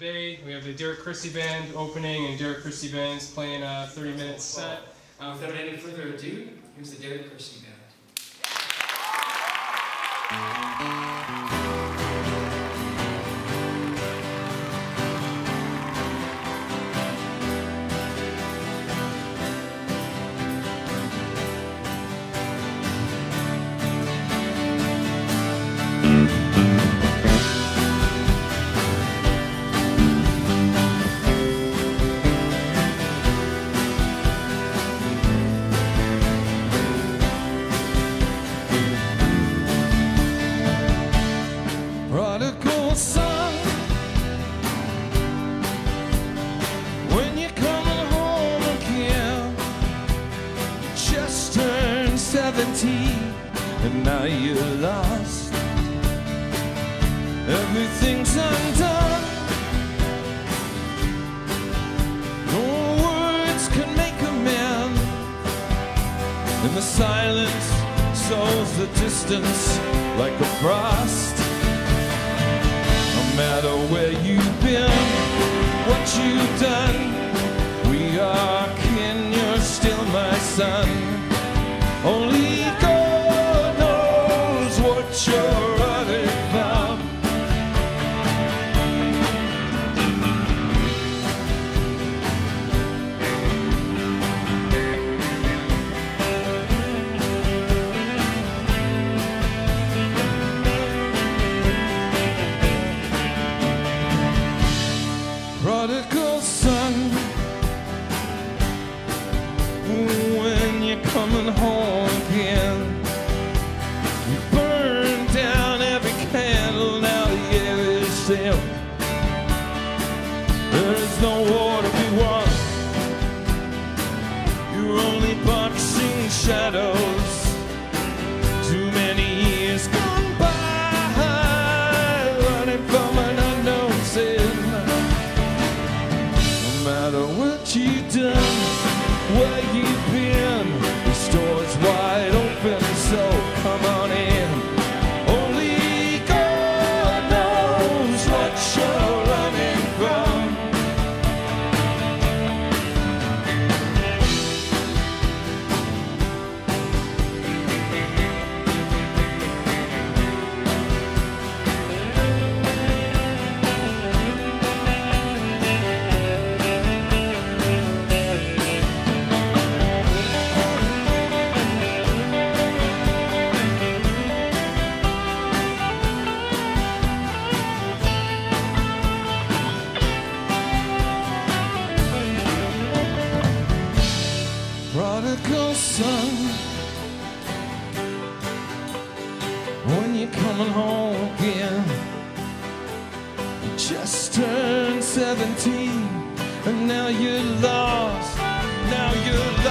Bay. We have the Derek Christie Band opening, and Derek Christie Band's playing a 30-minute set. Without any further ado, here's the Derek Christie Band. Prodigal son, when you're coming home again, you just turned 17 and now you're lost. Everything's undone, no words can make amends, and the silence solves the distance like a frost. No matter where you've been, what you've done, we are kin, you're still my son. Only God knows what you're running from. Prodigal son, when you're coming home again, you burn down every candle, now the air is thin. There is no war to be won, you're only boxing shadows. Too many years gone by, running from an unknown sin. No matter what you've done, where you've been, the store's wide open, so come on in. Only God knows what you're running from. Prodigal son, when you're coming home again, you just turned 17 and now you're lost, now you're